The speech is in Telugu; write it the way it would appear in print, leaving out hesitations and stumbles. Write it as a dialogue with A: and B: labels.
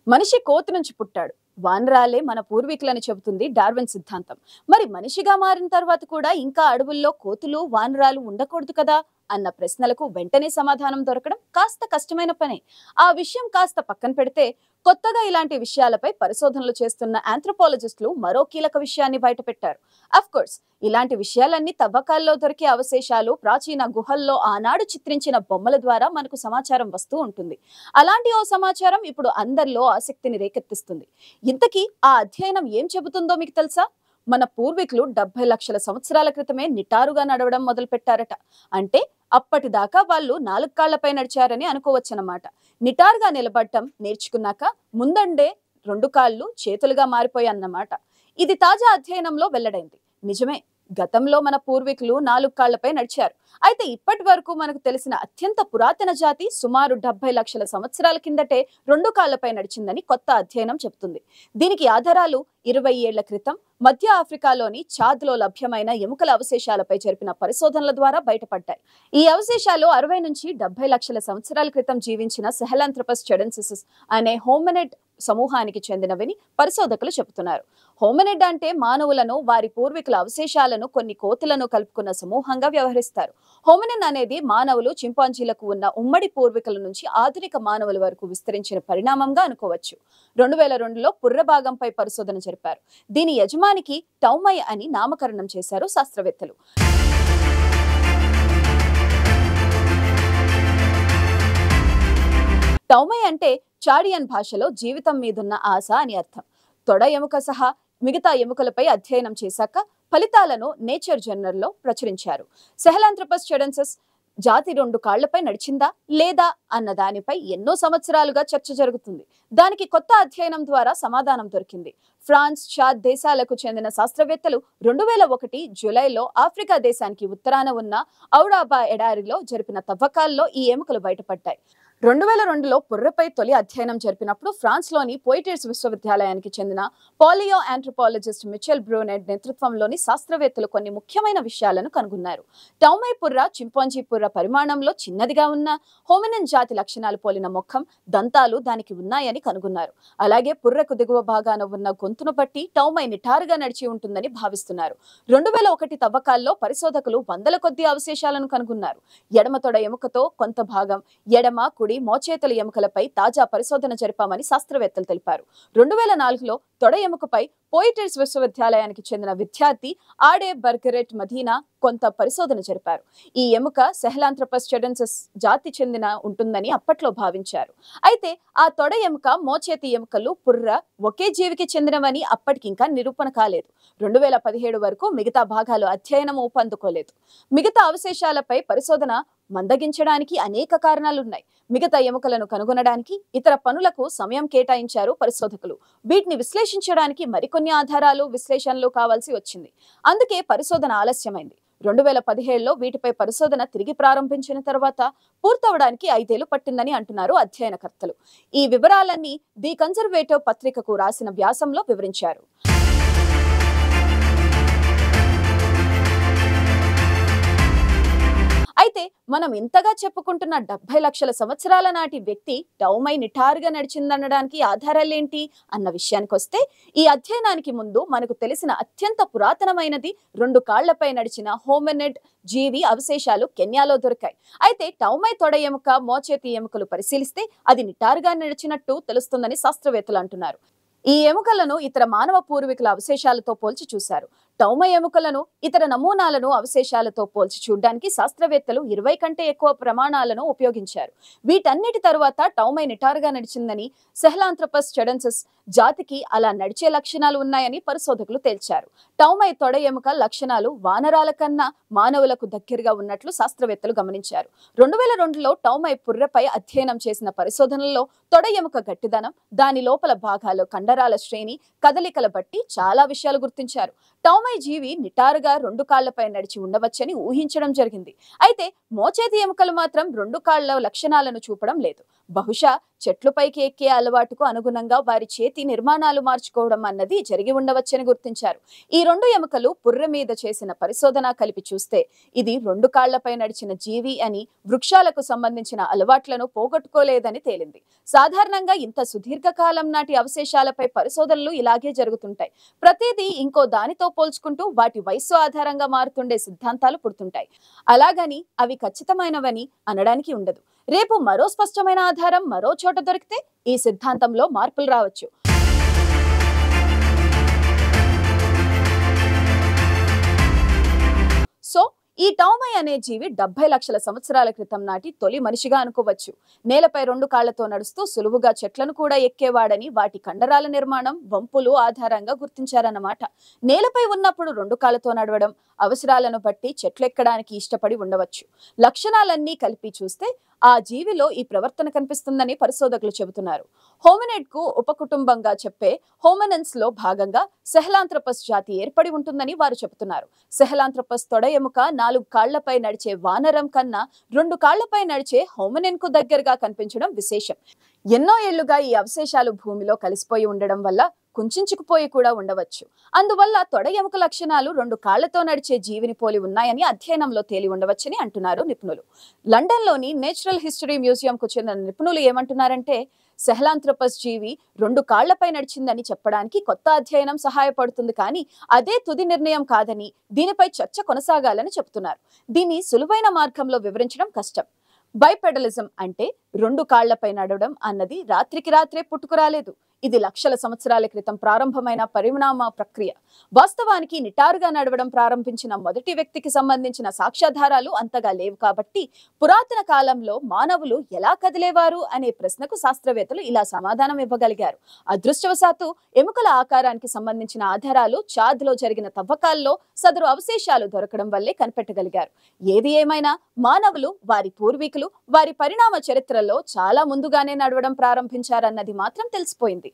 A: మనిషి కోతి నుంచి పుట్టాడు. వానరాలే మన పూర్వీకులని చెబుతుంది డార్విన్ సిద్ధాంతం. మరి మనిషిగా మారిన తర్వాత కూడా ఇంకా అడవుల్లో కోతులు, వానరాలు ఉండకూడదు కదా అన్న ప్రశ్నలకు వెంటనే సమాధానం దొరకడం కాస్త కష్టమైన పనే. ఆ విషయం కాస్త పక్కన పెడితే, కొత్తగా ఇలాంటి విషయాలపై పరిశోధనలు చేస్తున్న ఆంథ్రోపాలజిస్టులు మరో కీలక విషయాన్ని బయటపెట్టారు. అఫ్ కోర్స్, ఇలాంటి విషయాలన్నీ తవ్వకాల్లో దొరికే అవశేషాలు, ప్రాచీన గుహల్లో ఆనాడు చిత్రించిన బొమ్మల ద్వారా మనకు సమాచారం వస్తూ ఉంటుంది. అలాంటి ఓ సమాచారం ఇప్పుడు అందరిలో ఆసక్తిని రేకెత్తిస్తుంది. ఇంతకీ ఆ అధ్యయనం ఏం చెబుతుందో మీకు తెలుసా? మన పూర్వీకులు 70 లక్షల సంవత్సరాల క్రితమే నిటారుగా నడవడం మొదలు పెట్టారట. అంటే అప్పటిదాకా వాళ్ళు 4 కాళ్లపై నడిచారని అనుకోవచ్చనమాట. నిటారుగా నిలబడటం నేర్చుకున్నాక ముందండే 2 కాళ్ళు చేతులుగా మారిపోయాయన్నమాట. ఇది తాజా అధ్యయనంలో వెల్లడైంది. నిజమే, గతంలో మన పూర్వీకులు 4 కాళ్లపై నడిచారు. అయితే ఇప్పటి వరకు మనకు తెలిసిన అత్యంత పురాతన జాతి సుమారు 70 లక్షల సంవత్సరాల కిందటే 2 కాళ్లపై నడిచిందని కొత్త అధ్యయనం చెబుతుంది. దీనికి ఆధారాలు 20 ఏళ్ల క్రితం మధ్య ఆఫ్రికాలోని చాద్లో లభ్యమైన ఎముకల అవశేషాలపై జరిపిన పరిశోధనల ద్వారా బయటపడ్డాయి. ఈ అవశేషాలు 60 నుంచి 70 లక్షల సంవత్సరాల క్రితం జీవించిన సెహెలాంథ్రోపస్ చెడెన్సిస్ అనే హోమినిడ్ సమూహానికి చెందినవని పరిశోధకులు చెబుతున్నారు. హోమినిడ్ అంటే మానవులను, వారి పూర్వీకుల అవశేషాలను, కొన్ని కోతులను కలుపుకున్న సమూహంగా వ్యవహరిస్తారు. హోమినిన్ అనేది మానవులు, చింపాంజీలకు ఉన్న ఉమ్మడి పూర్వీకుల నుంచి ఆధునిక మానవుల వరకు విస్తరించిన పరిణామంగా అనుకోవచ్చు. 2002లో పుర్రె భాగంపై పరిశోధన జరిపారు. దీని యజమానికి టౌమై అని నామకరణం చేశారు శాస్త్రవేత్తలు. టౌమై అంటే చాడియన్ భాషలో జీవితం మీదున్న ఆశ అని అర్థం. తొడ ఎముక సహా మిగతా ఎముకలపై అధ్యయనం చేశాక ఫలితాలను నేచర్ జర్నల్లో ప్రచురించారు. సెహెలాంథ్రోపస్ చెడెన్సిస్ జాతి 2 కాళ్లపై నడిచిందా లేదా అన్న దానిపై ఎన్నో సంవత్సరాలుగా చర్చ జరుగుతుంది. దానికి కొత్త అధ్యయనం ద్వారా సమాధానం దొరికింది. ఫ్రాన్స్, చాద్ దేశాలకు చెందిన శాస్త్రవేత్తలు 2001 జూలైలో ఆఫ్రికా దేశానికి ఉత్తరాన ఉన్న ఔడాబా ఎడారిలో జరిపిన తవ్వకాల్లో ఈ ఎముకలు బయటపడ్డాయి. 2002లో పుర్రెపై తొలి అధ్యయనం జరిపినప్పుడు ఫ్రాన్స్లోని పోయిటియర్స్ విశ్వవిద్యాలయానికి చెందిన పాలియో ఆంథ్రోపాలజిస్ట్ మిచెల్ బ్రూనెట్ నేతృత్వంలోని శాస్త్రవేత్తలు కొన్ని ముఖ్యమైన విషయాలను కనుగొన్నారు. టౌమై పుర్ర చింపాంజీ పుర్ర పరిమాణంలో చిన్నదిగా ఉన్న హోమినిన్ జాతి లక్షణాలు పోలిన ముఖం, దంతాలు దానికి ఉన్నాయని కనుగొన్నారు. అలాగే పుర్రకు దిగువ భాగాన ఉన్న గొంతును బట్టి టౌమై నిటారుగా నడిచి ఉంటుందని భావిస్తున్నారు. 2001 తవ్వకాల్లో పరిశోధకులు వందల కొద్ది అవశేషాలను కనుగొన్నారు. ఎడమ తొడ ఎముకతో కొంత భాగం, ఎడమ, కుడి, మోచేతుల ఎముకలపై తాజా పరిశోధన జరిపామని శాస్త్రవేత్తలు తెలిపారు. 2004లో తొడ ఎముకపై పోయిటియర్స్ విశ్వవిద్యాలయానికి చెందిన విద్యార్థి ఆడే బర్గరెట్ మదీనా కొంత పరిశోధన జరిపారు. ఈ ఎముక సెహెలాంథ్రోపస్ చెడెన్సిస్ జాతి చెందిన ఉంటుందని అప్పట్లో భావించారు. అయితే ఆ తొడ ఎముక, మోచేతి ఎముకలు, పుర్ర ఒకే జీవికి చెందినవని అప్పటికింకా నిరూపణ కాలేదు. 2017 వరకు మిగతా భాగాలు అధ్యయనం ఊపందుకోలేదు. మిగతా అవశేషాలపై పరిశోధన మందగించడానికి అనేక కారణాలున్నాయి. మిగతా ఎముకలను కనుగొనడానికి ఇతర పనులకు సమయం కేటాయించారు పరిశోధకులు. వీటిని విశ్లేషించడానికి మరికొన్ని ఆధారాలు, విశ్లేషణలు కావాల్సి వచ్చింది. అందుకే పరిశోధన ఆలస్యమైంది. 2017లో వీటిపై పరిశోధన తిరిగి ప్రారంభించిన తర్వాత పూర్తవడానికి 5 ఏళ్లు పట్టిందని అంటున్నారు అధ్యయనకర్తలు. ఈ వివరాలన్నీ ది కన్జర్వేటివ్ పత్రికకు రాసిన వ్యాసంలో వివరించారు. అయితే మనం ఇంతగా చెప్పుకుంటున్న 70 లక్షల సంవత్సరాల నాటి వ్యక్తి టౌమై నిటారుగా నడిచిందనడానికి ఆధారాలేంటి అన్న విషయానికి వస్తే, ఈ అధ్యయనానికి ముందు మనకు తెలిసిన అత్యంత పురాతనమైనది 2 కాళ్లపై నడిచిన హోమినిడ్ జీవి అవశేషాలు కెన్యాలో దొరికాయి. అయితే టౌమై తొడ ఎముక, మోచేతి ఎముకలు పరిశీలిస్తే అది నిటారుగా నడిచినట్టు తెలుస్తుందని శాస్త్రవేత్తలు అంటున్నారు. ఈ ఎముకలను ఇతర మానవ పూర్వీకుల అవశేషాలతో పోల్చి చూశారు. టౌమై ఎముకలను ఇతర నమూనాలను అవశేషాలతో పోల్చి చూడడానికి శాస్త్రవేత్తలు 20 కంటే ఎక్కువ ప్రమాణాలను ఉపయోగించారు. వీటన్నిటి తరువాత టౌమై నిటారుగా నడిచిందని, సెహెలాంథ్రోపస్ చెడెన్సిస్ జాతికి అలా నడిచే లక్షణాలు ఉన్నాయని పరిశోధకులు తేల్చారు. టౌమై తొడ ఎముక లక్షణాలు వానరాల కన్నా మానవులకు దగ్గరగా ఉన్నట్లు శాస్త్రవేత్తలు గమనించారు. 2002లో టౌమై పుర్రెపై అధ్యయనం చేసిన పరిశోధనల్లో తొడ ఎముక గట్టిదనం, దాని లోపల భాగాలు, కండరాల శ్రేణి, కదలికల బట్టి చాలా విషయాలు గుర్తించారు. టౌమై జీవి నిటారుగా 2 కాళ్లపై నడిచి ఉండవచ్చని ఊహించడం జరిగింది. అయితే మోచేతి ఎముకలు మాత్రం 2 కాళ్ల లక్షణాలను చూపడం లేదు. బహుశా చెట్లు పైకి ఎక్కే అలవాటుకు అనుగుణంగా వారి చేతి నిర్మాణాలు మార్చుకోవడం అన్నది జరిగి ఉండవచ్చని గుర్తించారు. ఈ రెండు ఎముకలు పుర్రె మీద చేసిన పరిశోధన కలిపి చూస్తే ఇది రెండు కాళ్లపై నడిచిన జీవి అని, వృక్షాలకు సంబంధించిన అలవాట్లను పోగొట్టుకోలేదని తేలింది. సాధారణంగా ఇంత సుదీర్ఘకాలం నాటి అవశేషాలపై పరిశోధనలు ఇలాగే జరుగుతుంటాయి. ప్రతిదీ ఇంకో దానితో పోల్చుకుంటూ వాటి వయస్సు ఆధారంగా మారుతుండే సిద్ధాంతాలు పుడుతుంటాయి. అలాగని అవి ఖచ్చితమైనవని అనడానికి ఉండదు. రేపు మరో స్పష్టమైన ఆధారం మరో చోట దొరికితే ఈ సిద్ధాంతంలో మార్పులు రావచ్చు. సో ఈ టామై అనే జీవి 70 లక్షల సంవత్సరాల క్రితం నాటి తొలి మనిషిగా అనుకోవచ్చు. నేలపై రెండు కాళ్లతో నడుస్తూ సులువుగా చెట్లను కూడా ఎక్కేవాడని వాటి కండరాల నిర్మాణం, వంపులు ఆధారంగా గుర్తించారన్నమాట. నేలపై ఉన్నప్పుడు రెండు కాళ్లతో నడవడం, అవసరాలను బట్టి చెట్లు ఎక్కడానికి ఇష్టపడి ఉండవచ్చు. లక్షణాలన్నీ కలిపి చూస్తే ఆ జీవిలో ఈ ప్రవర్తన కనిపిస్తుందని పరిశోధకులు చెబుతున్నారు. హోమినిడ్ కు ఉపకుటుంబంగా చెప్పే హోమినిన్స్ లో భాగంగా సెహలాంథ్రోపస్ జాతి ఏర్పడి ఉంటుందని వారు చెబుతున్నారు. సెహలాంథ్రోపస్ తొడ ఎముక 4 కాళ్లపై నడిచే వానరం కన్నా 2 కాళ్లపై నడిచే హోమినిన్ కు దగ్గరగా కనిపించడం విశేషం. ఎన్నో ఏళ్లుగా ఈ అవశేషాలు భూమిలో కలిసిపోయి ఉండడం వల్ల కుంచుకుపోయి కూడా ఉండవచ్చు. అందువల్ల తొడ ఎముక లక్షణాలు 2 కాళ్లతో నడిచే జీవిని పోలి ఉన్నాయని అధ్యయనంలో తేలి ఉండవచ్చని అంటున్నారు నిపుణులు. లండన్ లోని నేచురల్ హిస్టరీ మ్యూజియం కు చెందిన నిపుణులు ఏమంటున్నారంటే, సెహలాంథ్రోపస్ జీవి 2 కాళ్లపై నడిచిందని చెప్పడానికి కొత్త అధ్యయనం సహాయపడుతుంది, కానీ అదే తుది నిర్ణయం కాదని, దీనిపై చర్చ కొనసాగాలని చెబుతున్నారు. దీన్ని సులువైన మార్గంలో వివరించడం కష్టం. బైపెడలిజం అంటే 2 కాళ్లపై నడవడం అన్నది రాత్రికి రాత్రే పుట్టుకురాలేదు. ఇది లక్షల సంవత్సరాల క్రితం ప్రారంభమైన పరిణామ ప్రక్రియ. వాస్తవానికి నిటారుగా నడవడం ప్రారంభించిన మొదటి వ్యక్తికి సంబంధించిన సాక్ష్యాధారాలు అంతగా లేవు కాబట్టి పురాతన కాలంలో మానవులు ఎలా కదిలేవారు అనే ప్రశ్నకు శాస్త్రవేత్తలు ఇలా సమాధానం ఇవ్వగలిగారు. అదృష్టవశాత్తు ఎముకల ఆకారానికి సంబంధించిన ఆధారాలు చాద్ లో జరిగిన తవ్వకాల్లో సదరు అవశేషాలు దొరకడం వల్లే కనిపెట్టగలిగారు. ఏది ఏమైనా మానవులు, వారి పూర్వీకులు వారి పరిణామ చరిత్రలో చాలా ముందుగానే నడవడం ప్రారంభించారన్నది మాత్రం తెలిసిపోయింది.